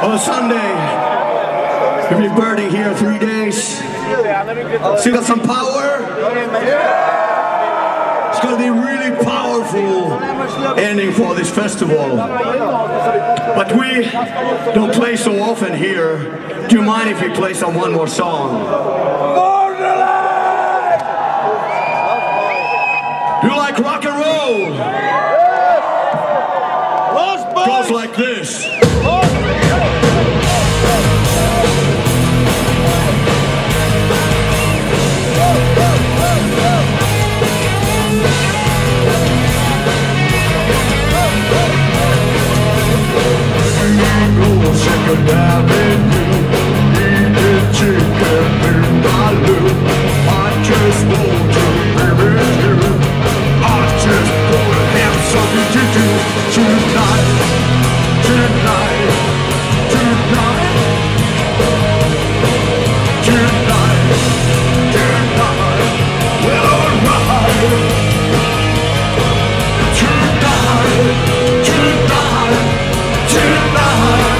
On Sunday, we'll be burning here 3 days. Still got some power. It's going to be a really powerful ending for this festival. But we don't play so often here. Do you mind if we play some one more song? Do you like rock and roll? Goes like this. Second Avenue, eating chicken in my loop. I just want to be with you. I just want to have something to do tonight, tonight, tonight, tonight, tonight. Well, alright. Tonight, tonight, tonight.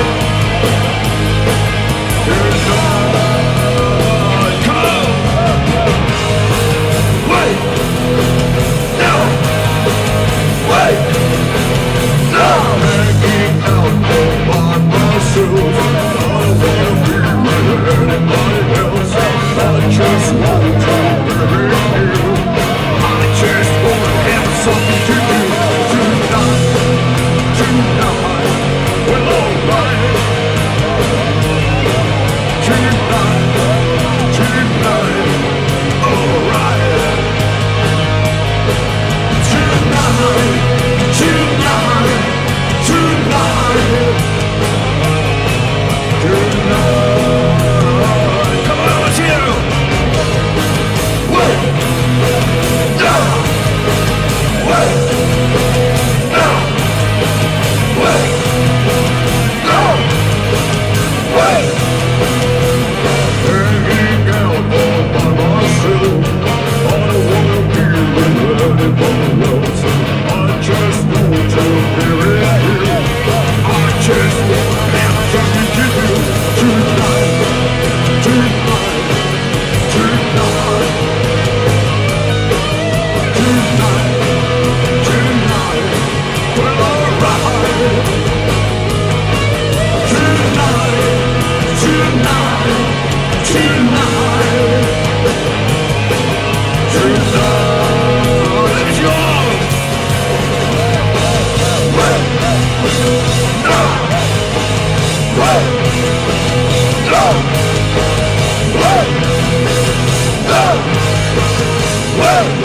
Whoa!